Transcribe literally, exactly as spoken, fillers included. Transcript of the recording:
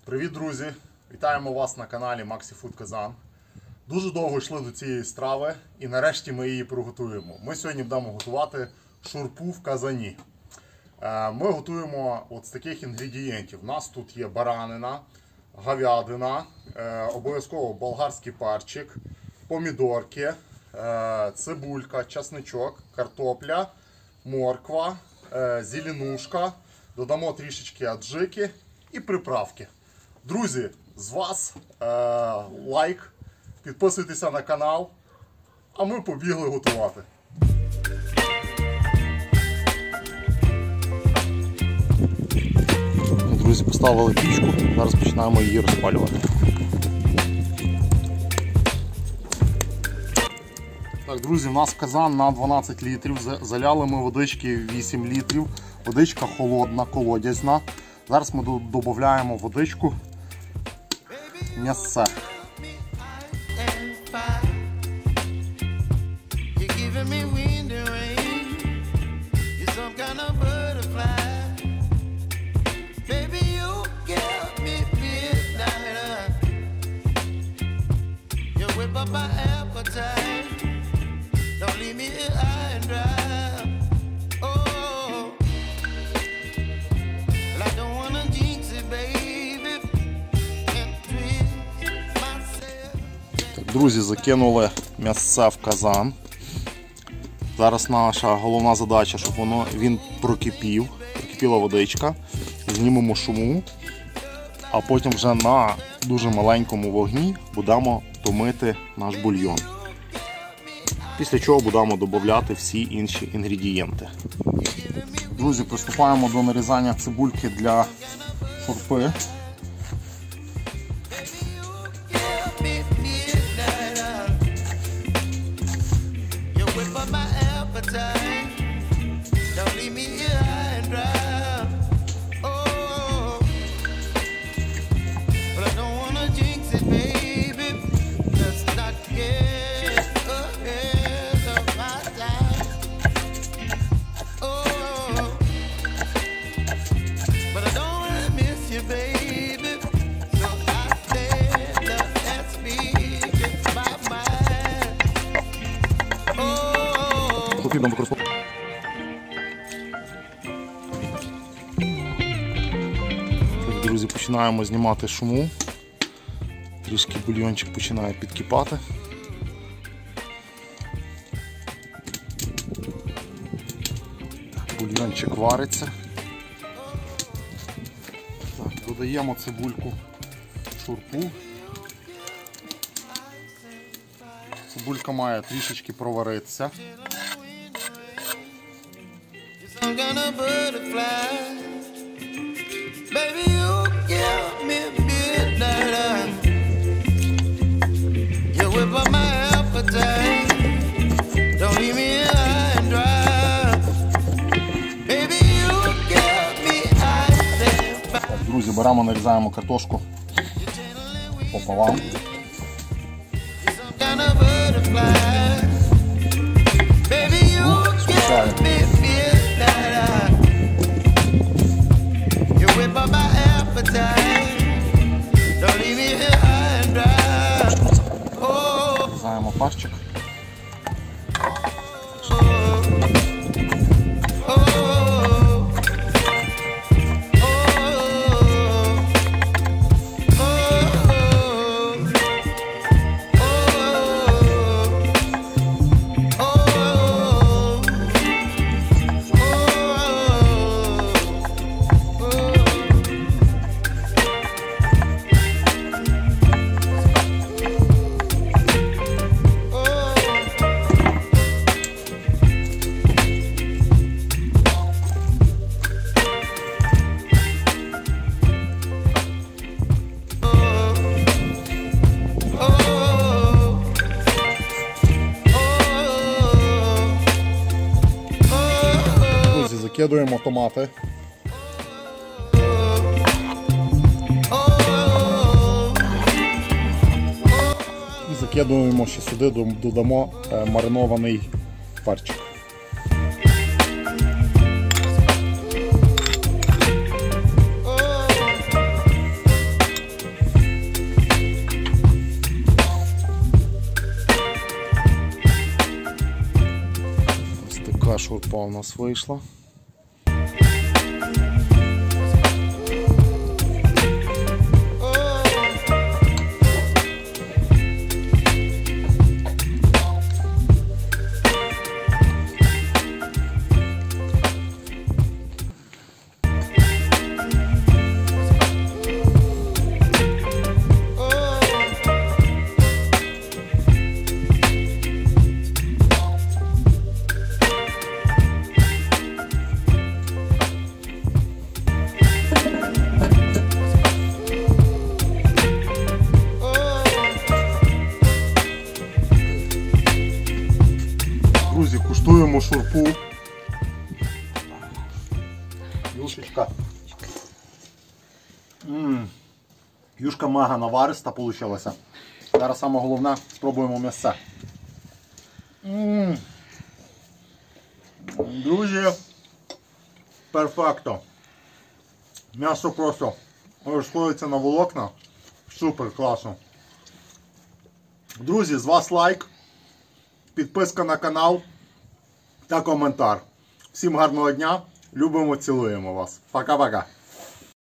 Привіт, друзі! Вітаємо вас на каналі Maxi Food Казан. Дуже довго йшли до цієї страви і нарешті ми її приготуємо. Ми сьогодні будемо готувати шурпу в казані. Ми готуємо от з таких інгредієнтів. У нас тут є баранина, говядина, обов'язково болгарський перчик, помідорки, цибулька, чесничок, картопля, морква, зеленушка, додамо трішечки аджики і приправки. Друзі, з вас е, лайк, підписуйтеся на канал, а ми побігли готувати. Друзі, поставили пічку, зараз починаємо її розпалювати. Так, друзі, у нас казан на дванадцять літрів, заляли ми водички вісім літрів, водичка холодна, колодязна. Зараз ми додаємо водичку, м'ясце. Друзі, закинули м'ясце в казан. Зараз наша головна задача, щоб воно, він прокипів, прокипіла водичка, знімемо шуму, а потім вже на дуже маленькому вогні будемо томити наш бульйон. Після чого будемо додати всі інші інгредієнти. Друзі, приступаємо до нарізання цибульки для шурпи. Потрібно використовувати. Друзі, починаємо знімати шуму. Трішки бульйончик починає підкипати. Бульйончик вариться. Так, додаємо цибульку, шурпу. Цибулька має трішечки проваритися. Так, друзі, беремо, нарізаємо картошку пополам. Смішаємо. Нарізаємо парчик. Закидуємо томати. І закидуємо ще сюди, додамо маринований перчик. шурпа у нас вийшла. Друзі, куштуємо шурпу. Юшечка. Ммм. Юшка мега навариста вийшла. Зараз саме головне, спробуємо м'ясце. Ммм. Друзі, перфекто. М'ясо просто розходиться на волокна. Супер, класно. Друзі, з вас лайк, підписка на канал та коментар. Всім гарного дня. Любимо, цілуємо вас. Пока-пока.